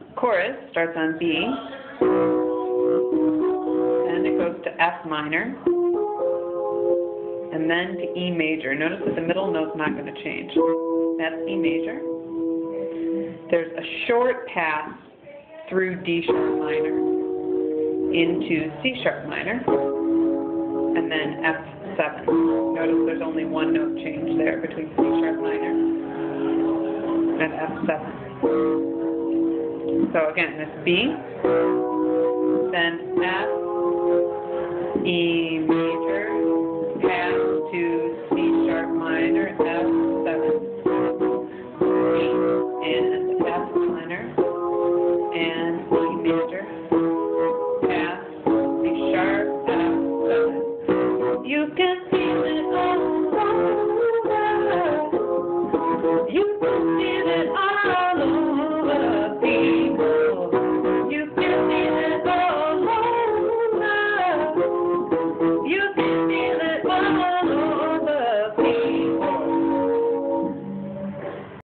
chorus starts on B, and it goes to F minor, and then to E major. Notice that the middle note's not going to change. That's E major. There's a short pass through D sharp minor into C sharp minor, and then F7. Notice there's only one note change there between C sharp minor and F7. So again, this B, then F, E,